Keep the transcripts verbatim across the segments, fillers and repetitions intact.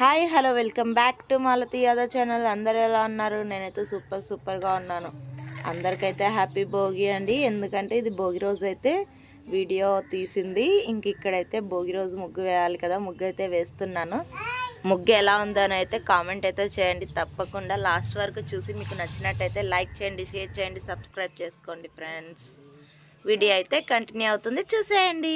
Hi hello welcome back to Malathi Yadav channel. అందరు ఎలా ఉన్నారు? నేనైతే సూపర్ సూపర్గా ఉన్నాను. అందరికైతే హ్యాపీ భోగి అండి. ఎందుకంటే ఇది భోగి రోజు అయితే వీడియో తీసింది. ఇంక ఇక్కడైతే భోగి రోజు ముగ్గు వేయాలి కదా, ముగ్గు అయితే వేస్తున్నాను. ముగ్గు ఎలా ఉందని అయితే కామెంట్ అయితే చేయండి. తప్పకుండా లాస్ట్ వరకు చూసి మీకు నచ్చినట్టయితే లైక్ చేయండి, షేర్ చేయండి, సబ్స్క్రైబ్ చేసుకోండి ఫ్రెండ్స్. వీడియో అయితే కంటిన్యూ అవుతుంది, చూసేయండి.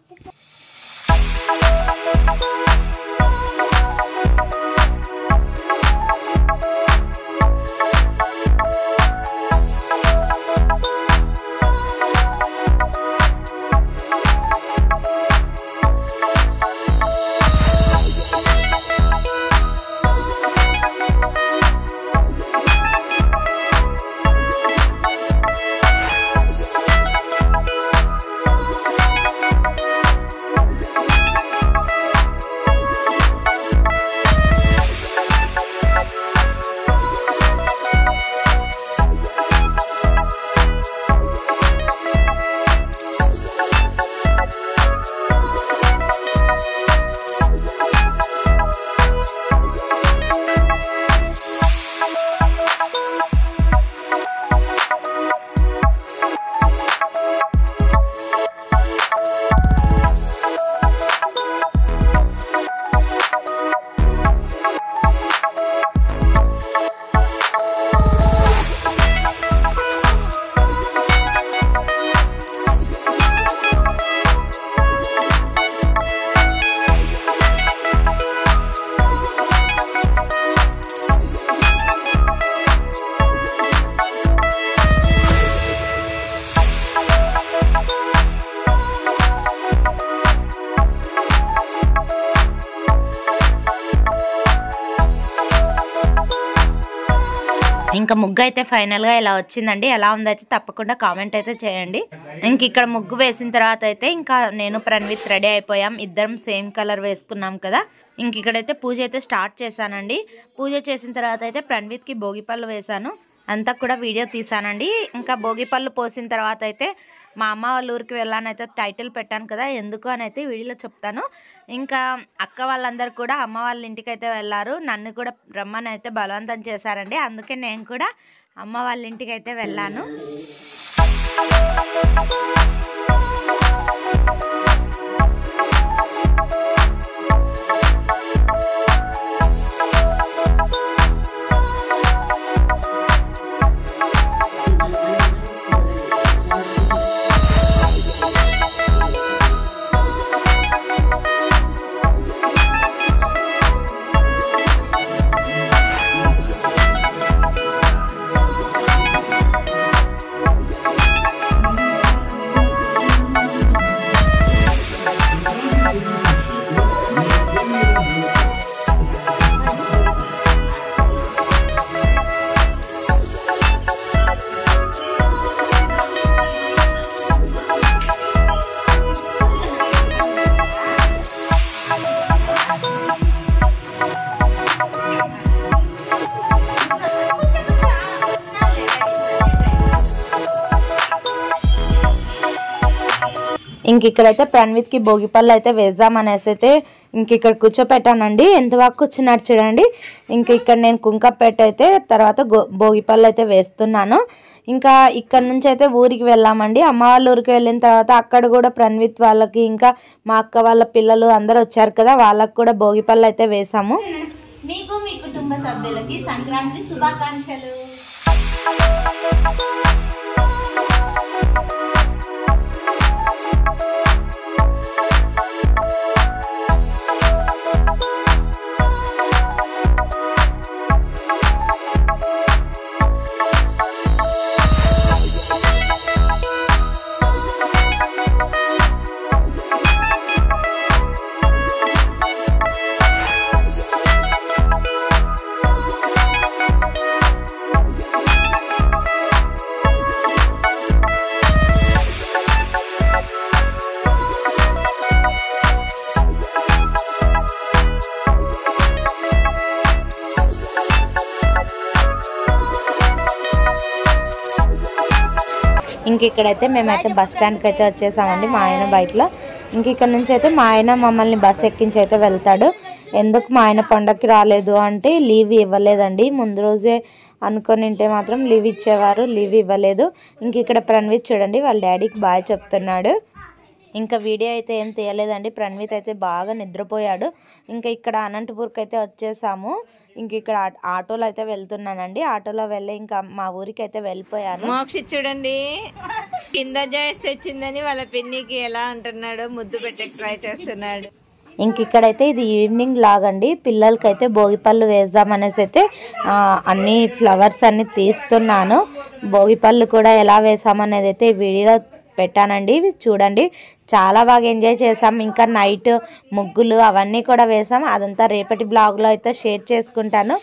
ఇంకా ముగ్గు అయితే ఫైనల్గా ఇలా వచ్చిందండి. ఎలా ఉందైతే తప్పకుండా కామెంట్ అయితే చేయండి. ఇంక ఇక్కడ ముగ్గు వేసిన తర్వాత అయితే ఇంకా నేను ప్రణవిత్ రెడీ అయిపోయాం. ఇద్దరం సేమ్ కలర్ వేసుకున్నాం కదా. ఇంక ఇక్కడైతే పూజ అయితే స్టార్ట్ చేశానండి. పూజ చేసిన తర్వాత అయితే ప్రణవిత్కి భోగిపళ్ళు వేశాను. అంతా కూడా వీడియో తీసానండి. ఇంకా భోగిపళ్ళు పోసిన తర్వాత అయితే మా అమ్మ వాళ్ళ ఊరికి వెళ్ళానైతే టైటిల్ పెట్టాను కదా, ఎందుకు అని అయితే వీడియోలో చెప్తాను. ఇంకా అక్క వాళ్ళందరూ కూడా అమ్మ వాళ్ళ ఇంటికి అయితే వెళ్ళారు. నన్ను కూడా రమ్మని అయితే బలవంతం చేశారండి. అందుకే నేను కూడా అమ్మ వాళ్ళ ఇంటికి అయితే వెళ్ళాను. ఇంక ఇక్కడైతే ప్రణవిత్కి భోగిపళ్ళు అయితే వేద్దామనేసి అయితే ఇంక ఇక్కడ కూర్చోపెట్టానండి. ఎంతవరకు కూర్చున్నాడు చూడండి. ఇంక ఇక్కడ నేను కుంకపెట్ట అయితే తర్వాత భోగిపళ్ళు అయితే వేస్తున్నాను. ఇంకా ఇక్కడ నుంచి అయితే ఊరికి వెళ్ళామండి. అమ్మ వాళ్ళ ఊరికి వెళ్ళిన తర్వాత అక్కడ కూడా ప్రణవిత్ వాళ్ళకి ఇంకా మా అక్క వాళ్ళ పిల్లలు అందరూ వచ్చారు కదా, వాళ్ళకి కూడా భోగిపళ్ళు అయితే వేసాము. మీకు మీ కుటుంబ సభ్యులకి సంక్రాంతి శుభాకాంక్షలు. ఇంక ఇక్కడైతే మేమైతే బస్ స్టాండ్కి అయితే వచ్చేసామండి మా ఆయన బైక్లో. ఇంక ఇక్కడ నుంచి అయితే మా ఆయన మమ్మల్ని బస్ ఎక్కించి అయితే వెళ్తాడు. ఎందుకు మా ఆయన పండగకి రాలేదు అంటే లీవ్ ఇవ్వలేదండి. ముందు రోజే అనుకొని ఉంటే మాత్రం లీవ్ ఇచ్చేవారు, లీవ్ ఇవ్వలేదు. ఇంక ఇక్కడ ప్రణవిత్ చూడండి వాళ్ళ డాడీకి బాయ్ చెప్తున్నాడు. ఇంకా వీడియో అయితే ఏం తీయలేదండి, ప్రణవిత్ అయితే బాగా నిద్రపోయాడు. ఇంకా ఇక్కడ అనంతపూర్కి అయితే వచ్చేసాము. ఇంక ఇక్కడ ఆటోలో అయితే వెళ్తున్నానండి. ఆటోలో వెళ్ళి ఇంకా మా ఊరికి అయితే వెళ్ళిపోయాను. మోక్షి చూడండి కింద జాయిస్ తెచ్చిందని వాళ్ళ పిన్నికి ఎలా అంటున్నాడు, ముద్దు పెట్టే ట్రై చేస్తున్నాడు. ఇంక ఇక్కడైతే ఇది ఈవినింగ్ లాగండి, పిల్లలకైతే భోగిపళ్ళు వేద్దామనేసి అయితే అన్ని ఫ్లవర్స్ అన్ని తీస్తున్నాను. భోగిపళ్ళు కూడా ఎలా వేసామనేది అయితే వీడియోలో పెట్టానండి, చూడండి. చాలా బాగా ఎంజాయ్ చేసాం. ఇంకా నైట్ ముగ్గులు అవన్నీ కూడా వేసాం. అదంతా రేపటి బ్లాగ్లో అయితే షేర్ చేసుకుంటాను.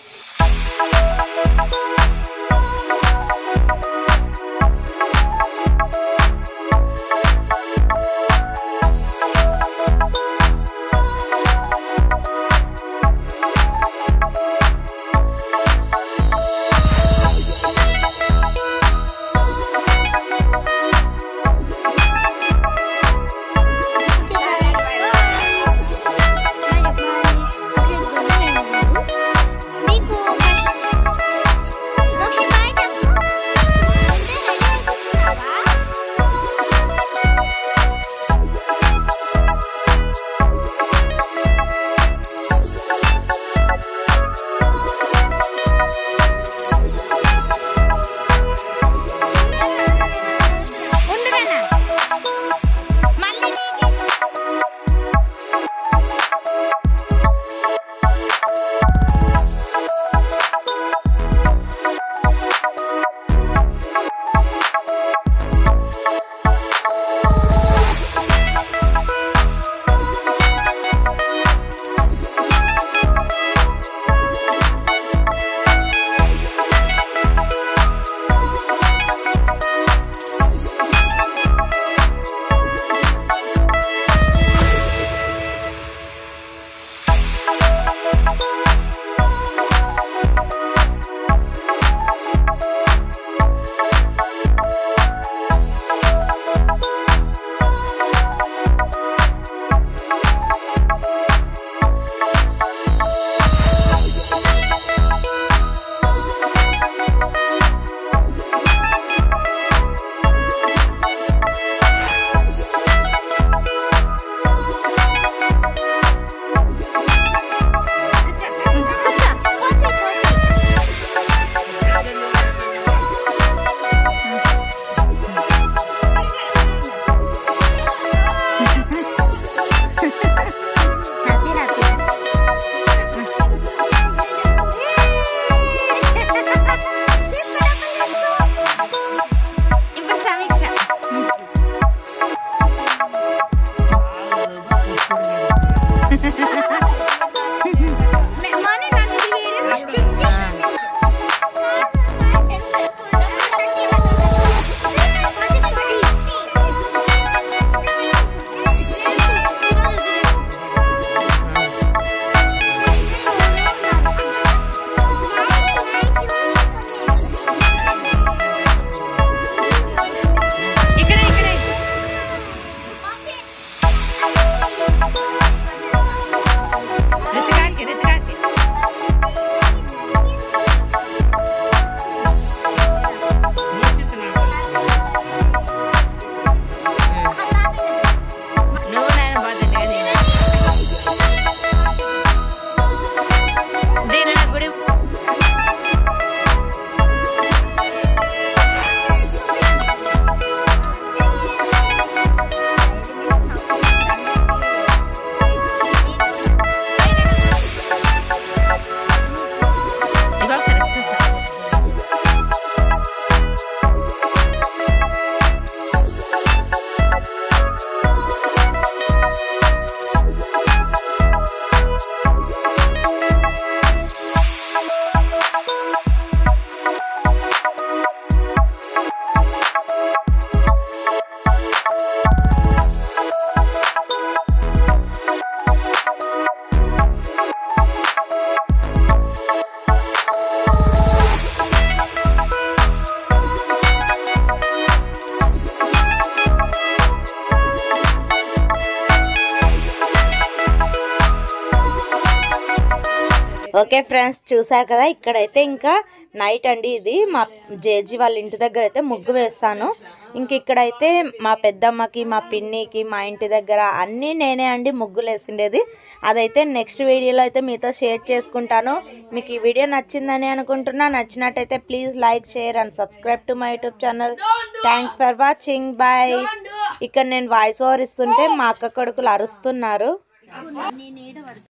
ఓకే ఫ్రెండ్స్, చూసారు కదా, ఇక్కడైతే ఇంకా నైట్ అండి. ఇది మా జేజీ వాళ్ళ ఇంటి దగ్గర అయితే ముగ్గు వేస్తాను. ఇంక ఇక్కడైతే మా పెద్దమ్మకి, మా పిన్నికి, మా ఇంటి దగ్గర అన్నీ నేనే అండి ముగ్గులు వేసిండేది. అదైతే నెక్స్ట్ వీడియోలో అయితే మీతో షేర్ చేసుకుంటాను. మీకు ఈ వీడియో నచ్చిందని అనుకుంటున్నా. నచ్చినట్టయితే please like, share and subscribe to my YouTube channel. Thanks for watching. Bye. ఇక్కడ నేను వాయిస్ ఓవర్ ఇస్తుంటే మా అక్క కొడుకులు అరుస్తున్నారు.